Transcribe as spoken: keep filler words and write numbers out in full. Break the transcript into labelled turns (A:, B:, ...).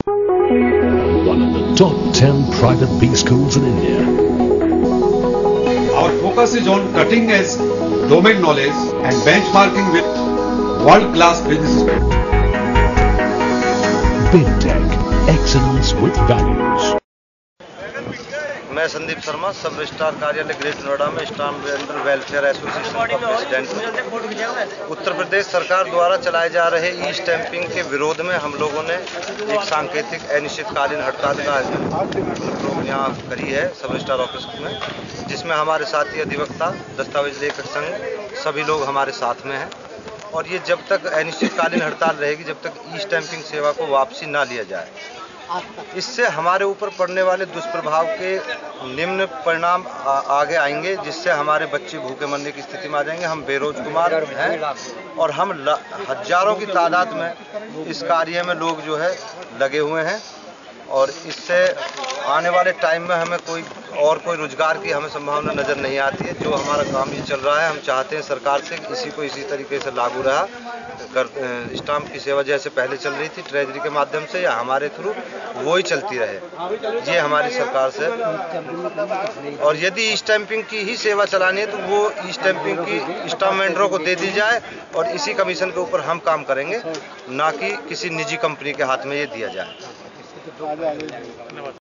A: One of the top ten private B schools in India.
B: Our focus is on cutting edge domain knowledge and benchmarking with world-class businesses.
A: BidTech, excellence with values.
C: मैं संदीप शर्मा, सब registrar कार्यालय Greater Noida में stamp vendor welfare association का president हूँ। उत्तर प्रदेश सरकार द्वारा चलाए जा रहे ई स्टैंपिंग के विरोध में हम लोगों ने एक सांकेतिक अनिश्चितकालीन हड़ताल का आयोजन यहाँ करी है सब रजिस्ट्रार ऑफिस में, जिसमें हमारे साथी अधिवक्ता, दस्तावेज लेखक संघ सभी लोग हमारे साथ में हैं। और ये जब तक अनिश्चितकालीन हड़ताल रहेगी, जब तक ई स्टैंपिंग सेवा को वापसी ना लिया जाए, इससे हमारे ऊपर पड़ने वाले दुष्प्रभाव के निम्न परिणाम आगे आएंगे, जिससे हमारे बच्चे भूखे मरने की स्थिति में आ जाएंगे। हम बेरोजगार हैं और हम हजारों की तादाद में इस कार्य में लोग जो है लगे हुए हैं, और इससे आने वाले टाइम में हमें कोई और कोई रोजगार की हमें संभावना नज़र नहीं आती है। जो हमारा काम ये चल रहा है, हम चाहते हैं सरकार से इसी को इसी तरीके से लागू रहा कर स्टाम्प की सेवा जैसे पहले चल रही थी ट्रेजरी के माध्यम से या हमारे थ्रू, वो ही चलती रहे। ये हमारी सरकार से, और यदि ई स्टैंपिंग की ही सेवा चलानी है तो वो ई स्टैंपिंग की स्टाम्प वेंडरों को दे दी जाए और इसी कमीशन के ऊपर हम काम करेंगे, ना कि किसी निजी कंपनी के हाथ में ये दिया जाए।